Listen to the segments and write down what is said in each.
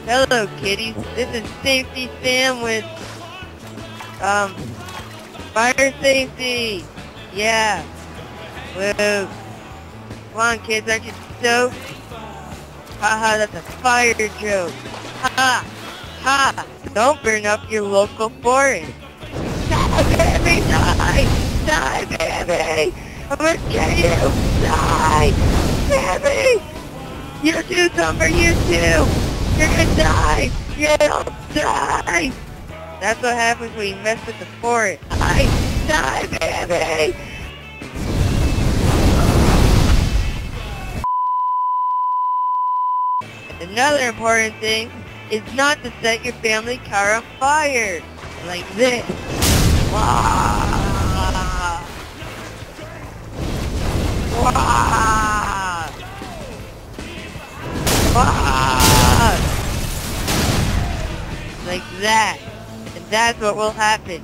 Hello, kiddies. This is Safety Sam with, fire safety. Yeah. Whoa. Come on, kids, aren't you stoked? Haha, that's a fire joke. Ha! Ha! Don't burn up your local forest. Die, baby, die! Die, baby! I'm gonna kill you! Die! Baby! You too, Thumper, you too! You're gonna die! You'll die! That's what happens when you mess with the forest. Die, baby! Another important thing is not to set your family car on fire. Like this. Wah! Wah! Wah! Like that. And that's what will happen.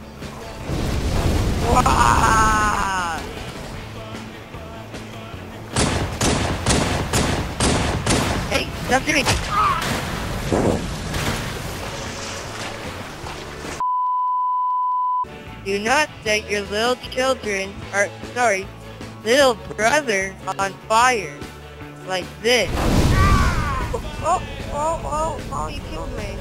Wah! Hey, stop doing it. Do not set your little children, or sorry, little brother on fire. Like this. Oh, you killed me.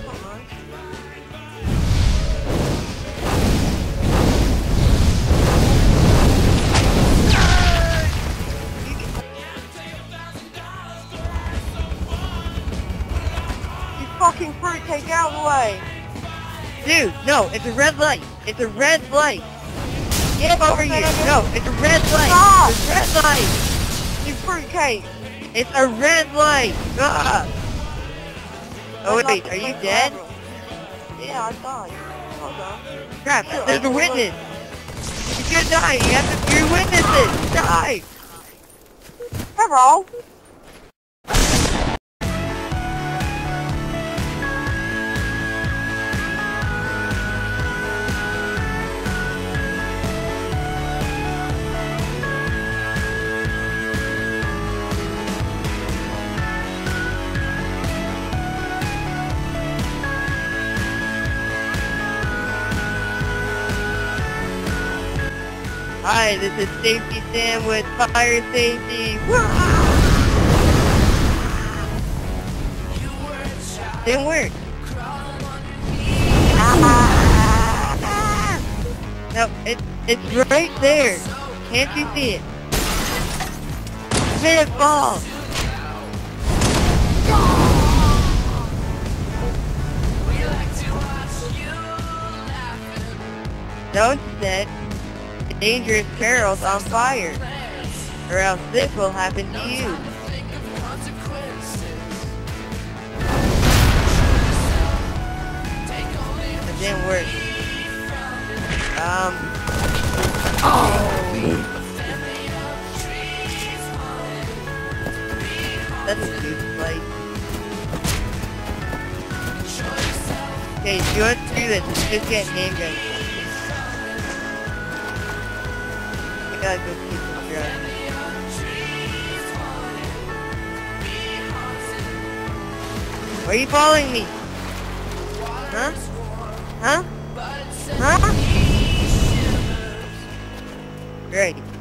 You fucking fruitcake, get out of the way. Dude, no, it's a red light. It's a red light. Get over here. No, it's a red light. Stop. It's a red light. You fruitcake. It's a red light. Ah. Oh wait, are you dead? Yeah, I died. Hold on. Crap, there's a witness. You're gonna die. You have to, you're witnesses. Die. Hello. Hi, this is Safety Sam with Fire Safety. Didn't work. No, it's right there. Can't you see it? Made it fall. Don't set dangerous carols on fire, or else this will happen to you. It didn't work. That's a huge fight. Okay, if you want to do this, just get handguns. I gotta go keep some drugs. Why are you following me? Huh? Huh? Huh? Great.